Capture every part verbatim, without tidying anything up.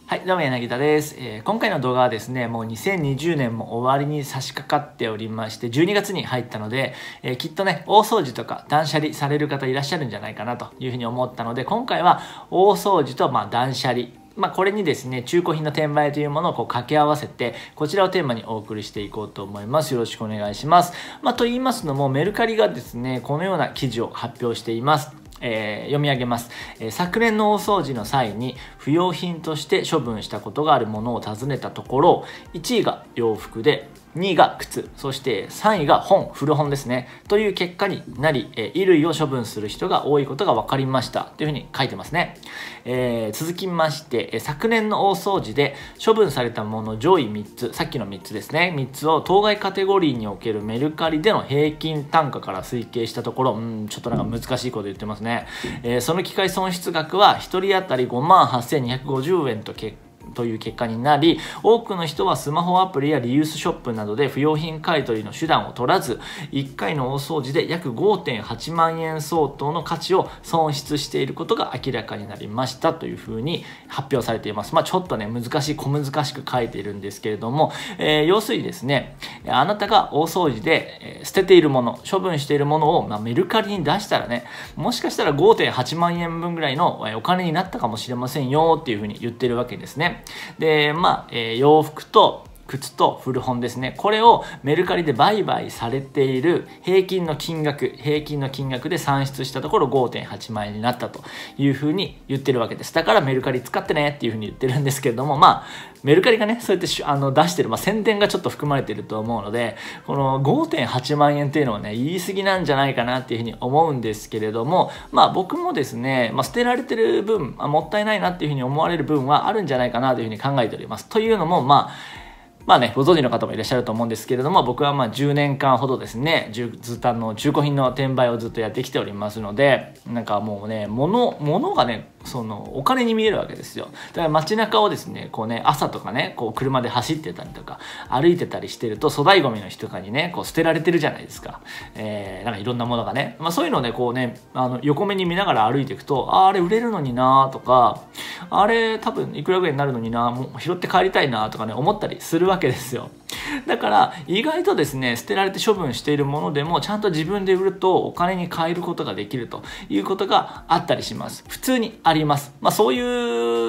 はい、どうも柳田です、えー。今回の動画はですね、もうにせんにじゅうねんも終わりに差し掛かっておりまして、じゅうにがつに入ったので、えー、きっとね、大掃除とか断捨離される方いらっしゃるんじゃないかなというふうに思ったので、今回は大掃除とまあ断捨離。まあこれにですね、中古品の転売というものをこう掛け合わせて、こちらをテーマにお送りしていこうと思います。よろしくお願いします。まあと言いますのも、メルカリがですね、このような記事を発表しています。えー、読み上げます、えー、昨年の大掃除の際に不要品として処分したことがあるものを尋ねたところ、いちいが洋服でにいが靴、そしてさんいが本、古本ですねという結果になり、えー、衣類を処分する人が多いことが分かりましたというふうに書いてますね。えー、続きまして、えー、昨年の大掃除で処分されたもの上位みっつ、さっきのみっつですね、みっつを当該カテゴリーにおけるメルカリでの平均単価から推計したところ、うんちょっとなんか難しいこと言ってますね。えー、その機械損失額はひとり当たりごまんはっせんにひゃくごじゅうえんと結果という結果になり、多くの人はスマホアプリやリユースショップなどで不要品買取の手段を取らず、いっかいの大掃除で約 ごてんはちまんえん相当の価値を損失していることが明らかになりましたというふうに発表されています。まあちょっとね難しい小難しく書いているんですけれども、えー、要するにですね、あなたが大掃除で、えー、捨てているもの、処分しているものを、まあ、メルカリに出したらね、もしかしたら ごてんはちまんえんぶんぐらいのお金になったかもしれませんよっていうふうに言ってるわけですね。で、まあ、えー、洋服と靴と古本ですね。これをメルカリで売買されている平均の金額、平均の金額で算出したところ ごてんはちまんえんになったというふうに言ってるわけです。だからメルカリ使ってねっていうふうに言ってるんですけれども、まあ、メルカリがね、そうやってあの出してる、まあ、宣伝がちょっと含まれていると思うので、この ごてんはちまんえんっていうのはね、言い過ぎなんじゃないかなっていうふうに思うんですけれども、まあ僕もですね、まあ、捨てられてる分、まあ、もったいないなっていうふうに思われる分はあるんじゃないかなというふうに考えております。というのも、まあ、まあね、ご存知の方もいらっしゃると思うんですけれども、僕はまあじゅうねんかんほどですね、ずっとあの中古品の転売をずっとやってきておりますので、なんかもうね、物、物がね、そのお金に見えるわけですよ。だから街中をですね、こうね、朝とかね、こう車で走ってたりとか、歩いてたりしてると、粗大ゴミの日とかにね、こう捨てられてるじゃないですか。えー、なんかいろんなものがね。まあそういうのをね、こうね、あの横目に見ながら歩いていくと、あ、あれ売れるのになとか、あれ多分いくらぐらいになるのにな、もう拾って帰りたいなとかね、思ったりするわけですよ。だから意外とですね、捨てられて処分しているものでもちゃんと自分で売るとお金に換えることができるということがあったりします。普通にあります。まあそういう、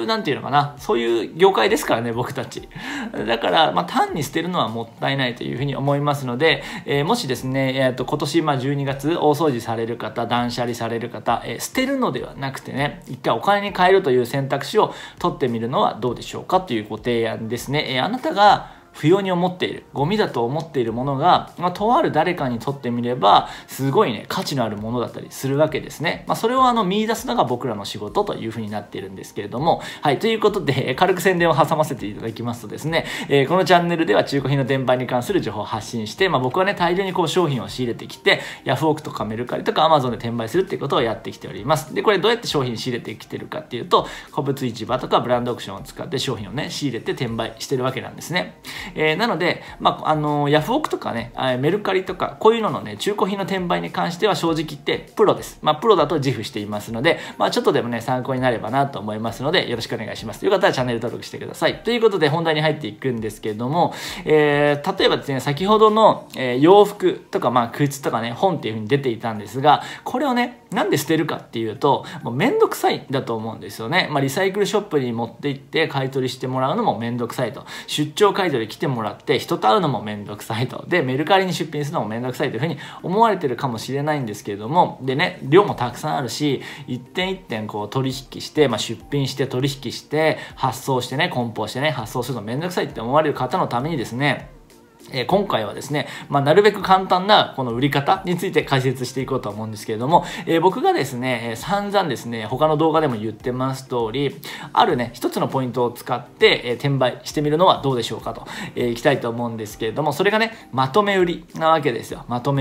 なんていうのかな、そういう業界ですからね、僕たち。だから、まあ単に捨てるのはもったいないというふうに思いますので、えー、もしですね、えー、と今年まあじゅうにがつ大掃除される方、断捨離される方、えー、捨てるのではなくてね、一回お金に換えるという選択肢を取ってみるのはどうでしょうかというご提案ですね。えー、あなたが不要に思っている、ゴミだと思っているものが、まあ、とある誰かにとってみればすごいね価値のあるものだったりするわけですね。まあ、それをあの見出すのが僕らの仕事というふうになっているんですけれども、はいということで軽く宣伝を挟ませていただきますとですね、えー、このチャンネルでは中古品の転売に関する情報を発信して、まあ、僕はね大量にこう商品を仕入れてきてヤフオクとかメルカリとかアマゾンで転売するっていうことをやってきております。でこれどうやって商品仕入れてきてるかっていうと、古物市場とかブランドオークションを使って商品をね仕入れて転売してるわけなんですね。えー、なのでまあ、あのヤフオクとかね、メルカリとかこういうののね中古品の転売に関しては正直言ってプロです。まあプロだと自負していますので、まあちょっとでもね参考になればなと思いますのでよろしくお願いします。よかったらチャンネル登録してください。ということで本題に入っていくんですけれども、えー、例えばですね先ほどの、えー、洋服とかまあ靴とかね本っていう風に出ていたんですが、これをねなんで捨てるかっていうともうめんどくさいんだと思うんですよね。まあリサイクルショップに持って行って買い取りしてもらうのもめんどくさいと、出張買い取り来てもらって人と会うのもめんどくさいと、でメルカリに出品するのもめんどくさいというふうに思われてるかもしれないんですけれども、でね量もたくさんあるし一点一点こう取引して、まあ、出品して取引して発送してね梱包してね発送するのめんどくさいって思われる方のためにですね、えー、今回はですね、まあ、なるべく簡単なこの売り方について解説していこうと思うんですけれども、えー、僕がですね、えー、散々ですね、他の動画でも言ってます通り、あるね、一つのポイントを使って、えー、転売してみるのはどうでしょうかと、えー、いきたいと思うんですけれども、それがね、まとめ売りなわけですよ。まとめ売り。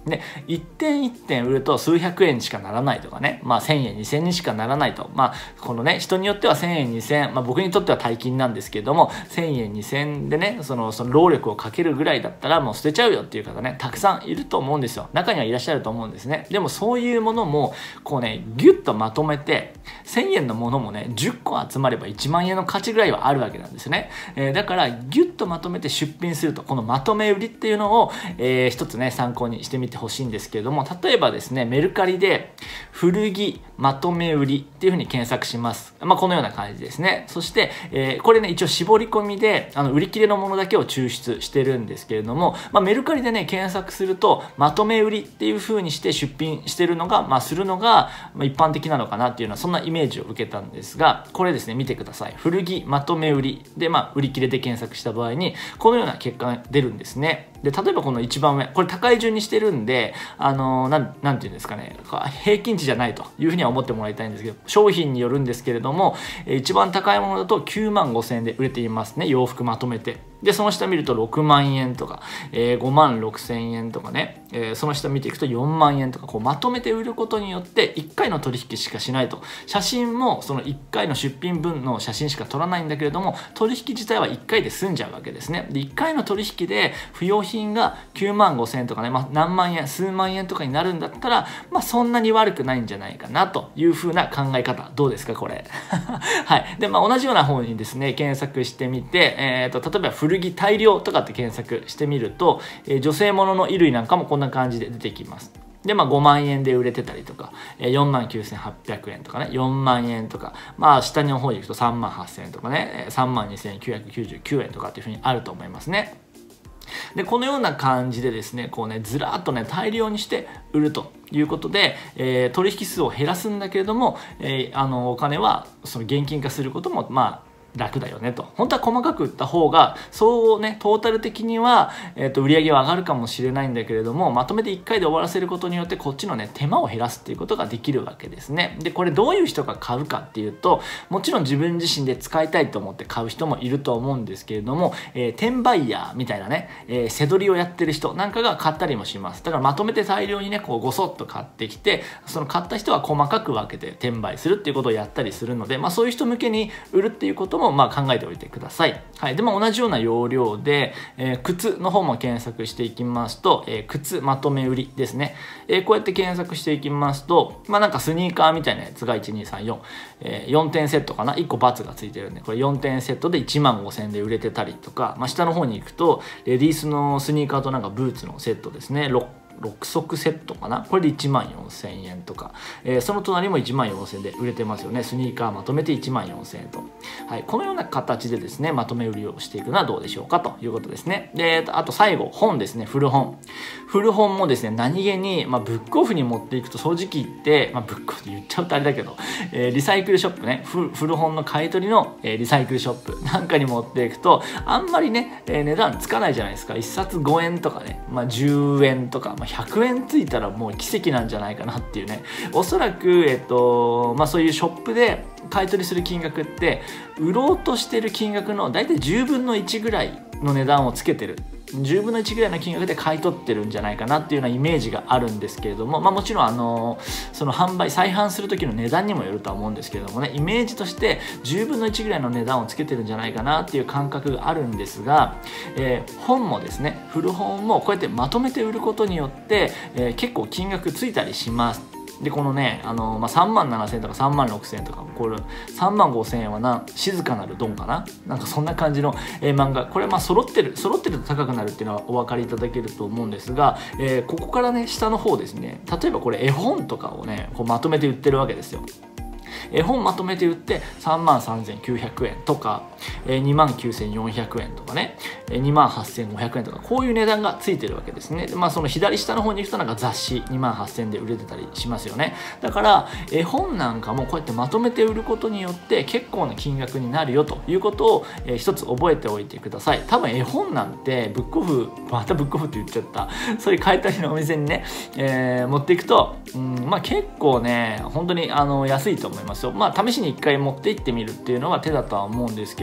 で、いってんいってん売ると数百円しかならないとかね、まあせんえん、にせんえんにしかならないと。まあ、このね、人によってはせんえん、にせんえん、まあ僕にとっては大金なんですけれども、せんえん、にせんえんでね、その、その労力をかけるぐらいだったらもう捨てちゃうよっていう方ね、たくさんいると思うんですよ。中にはいらっしゃると思うんですね。でもそういうものも、こうね、ギュッとまとめて、せんえんのものもね、じゅっこ集まればいちまんえんの価値ぐらいはあるわけなんですよね。えー、だから、ギュッとまとめて出品すると、このまとめ売りっていうのを、えー、一つね、参考にしてみてほしいんですけれども、例えばですね、メルカリで、古着まとめ売りっていうふうに検索します。まあ、このような感じですね。そして、えー、これね、一応絞り込みで、あの、売り切れのものだけを抽出してるんですけれども、まあ、メルカリでね、検索すると、まとめ売りっていうふうにして出品してるのが、まあ、するのが、まあ、一般的なのかなっていうのは、そんなイメージを受けたんですが、これですね、見てください。古着まとめ売りで、まあ、売り切れで検索した場合に、このような結果が出るんですね。で、例えばこの一番上、これ高い順にしてるんで、あのー、なん、なんていうんですかね、平均値じゃないというふうには思ってもらいたいんですけど、商品によるんですけれども、一番高いものだときゅうまんごせんえんで売れていますね、洋服まとめて。で、その下見るとろくまんえんとか、えー、ごまんろくせんえんとかね、えー、その下見ていくとよんまんえんとか、こうまとめて売ることによっていっかいの取引しかしないと。写真もそのいっかいの出品分の写真しか撮らないんだけれども、取引自体はいっかいで済んじゃうわけですね。で、いっかいの取引で不用品がきゅうまんごせんえんとかね、まあ、何万円、数万円とかになるんだったら、まあ、そんなに悪くないんじゃないかなというふうな考え方。どうですか、これ。はい。で、まあ、同じような方にですね、検索してみて、えーと、例えば古着大量とかって検索してみると、えー、女性ものの衣類なんかもこんな感じで出てきます。で、まあごまんえんで売れてたりとか、よんまんきゅうせんはっぴゃくえんとかね、よんまんえんとか、まあ下の方に行くとさんまんはっせんえんとかね、さんまんにせんきゅうひゃくきゅうじゅうきゅうえんとかっていうふうにあると思いますね。で、このような感じでですね、こうね、ずらっとね、大量にして売るということで、えー、取引数を減らすんだけれども、えー、あの、お金はその現金化することも、まあ、楽だよねと。本当は細かく売った方が、そうね、トータル的には、えっと、売り上げは上がるかもしれないんだけれども、まとめていっかいで終わらせることによって、こっちのね、手間を減らすっていうことができるわけですね。で、これどういう人が買うかっていうと、もちろん自分自身で使いたいと思って買う人もいると思うんですけれども、えー、転売ヤーみたいなね、えー、背取りをやってる人なんかが買ったりもします。だからまとめて大量にね、こうごそっと買ってきて、その買った人は細かく分けて転売するっていうことをやったりするので、まあそういう人向けに売るっていうこともまあ考えておいてください。はい。でも同じような要領で、えー、靴の方も検索していきますと、えー、靴まとめ売りですね。えー、こうやって検索していきますと、まあなんかスニーカーみたいなやつがいち、に、さん、よん、えー、よんてんセットかな。いっこ×がついてるんで、これよんてんセットでいちまんごせんえんで売れてたりとか、まあ下の方に行くと、レディースのスニーカーとなんかブーツのセットですね。ろっろくそくセットかな、これでいちまんよんせんえんとか、えー、その隣もいちまんよんせんえんで売れてますよね。スニーカーまとめていちまんよんせんえんと、はい、このような形でですね、まとめ売りをしていくのはどうでしょうかということですね。で、あと最後、本ですね。古本古本もですね、何気に、まあ、ブックオフに持っていくと正直言って、まあ、ブックオフで言っちゃうとあれだけど、えー、リサイクルショップね、古本の買い取りの、えー、リサイクルショップなんかに持っていくとあんまりね、えー、値段つかないじゃないですか。いっさつごえんとかね、まあ、じゅうえんとか、まあ、ひゃくえんついたらもう奇跡なんじゃないかなっていうね。おそらく、えっとまあ、そういうショップで買い取りする金額って売ろうとしてる金額のだいたいじゅうぶんのいちぐらいの値段をつけてる、じゅうぶんのいちぐらいの金額で買い取ってるんじゃないかなっていうようなイメージがあるんですけれども、まあ、もちろんあのその販売再販する時の値段にもよるとは思うんですけれどもね、イメージとしてじゅうぶんのいちぐらいの値段をつけてるんじゃないかなっていう感覚があるんですが、えー、本もですね、古本もこうやってまとめて売ることによって、えー、結構金額ついたりします。で、このね、あの、まあ、さんまんななせんえんとかさんまんろくせんえんとか、これ、さんまんごせんえんはな、静かなるドンかな、なんかそんな感じの、えー、漫画。これ、まあ、揃ってる、揃ってると高くなるっていうのはお分かりいただけると思うんですが、えー、ここからね、下の方ですね、例えばこれ、絵本とかをね、こうまとめて売ってるわけですよ。絵本まとめて売ってさんまんさんぜんきゅうひゃくえんとかにまんきゅうせんよんひゃくえんとかね、にまんはっせんごひゃくえんとか、こういう値段がついてるわけですね。で、まあその左下の方に行くとなんか雑誌にまんはっせんえんで売れてたりしますよね。だから絵本なんかもこうやってまとめて売ることによって結構な金額になるよということを、えー、一つ覚えておいてください。多分絵本なんてブックオフ、またブックオフって言っちゃった、そういう買い取りのお店にね、えー、持っていくと、うん、まあ結構ね、本当にあの安いと思いますよ。まあ試しに一回持って行ってみるっていうのは手だとは思うんですけれ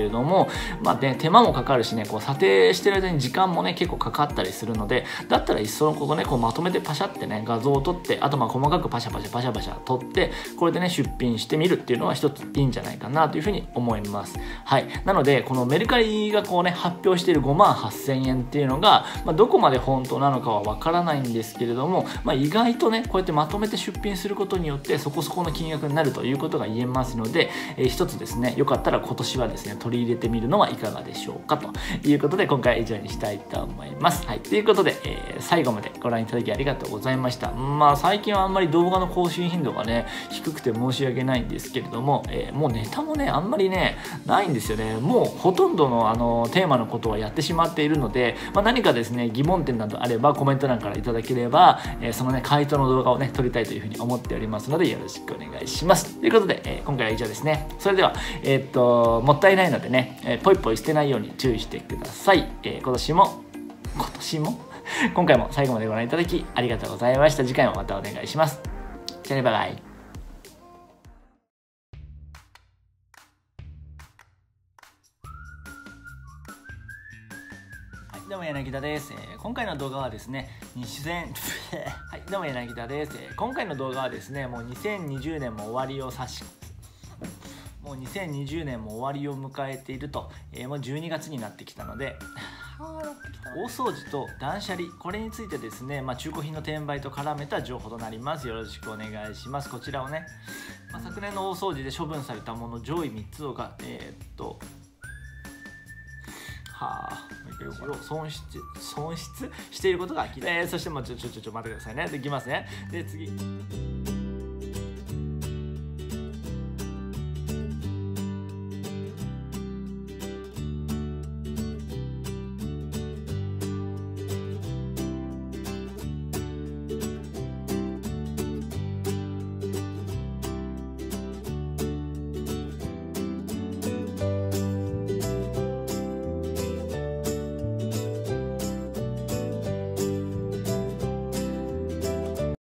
れども、まあね、手間もかかるしね、こう査定してる間に時間もね結構かかったりするので、だったらいっそのことねこうまとめてパシャってね画像を撮って、あとまあ細かくパシャパシャパシャパシャ撮って、これでね出品してみるっていうのは一ついいんじゃないかなというふうに思います。はい、なのでこのメルカリがこうね発表しているごまんはっせんえんっていうのが、まあ、どこまで本当なのかはわからないんですけれども、まあ、意外とねこうやってまとめて出品することによってそこそこの金額になるということが言えますので、えー、一つですねよかったら今年はですね取り入れてみるのはいかがでしょうかということで、今回は以上にしたいと思います。はい、ということで、えー、最後までご覧いただきありがとうございました。まあ最近はあんまり動画の更新頻度がね低くて申し訳ないんですけれども、えー、もうネタもねあんまりねないんですよね。もうほとんどのあのテーマのことはやってしまっているので、まあ、何かですね疑問点などあればコメント欄からいただければ、えー、そのね回答の動画をね撮りたいというふうに思っておりますのでよろしくお願いします。ということで、えー、今回は以上ですね。それでは、えー、っともったいないのでね、えー、ポイポイ捨てないように注意してください。えー、今年も今年も今回も最後までご覧いただきありがとうございました。次回もまたお願いします。じゃあね、バイバイ。どうも柳田です、えー、今回の動画はですねにせんはいどうも柳田です、えー、今回の動画はですねもうにせんにじゅうねんも終わりを差しもうにせんにじゅうねんも終わりを迎えていると、えー、もうじゅうにがつになってきたので大掃除と断捨離、これについてですね、まあ、中古品の転売と絡めた情報となります。よろしくお願いします。こちらをね、まあ、昨年の大掃除で処分されたもの上位みっつをがえー、っとはあ、損失損失していることが明らか、えー、そしてもうちょちょちょちょ待ってくださいね。できますね。で次。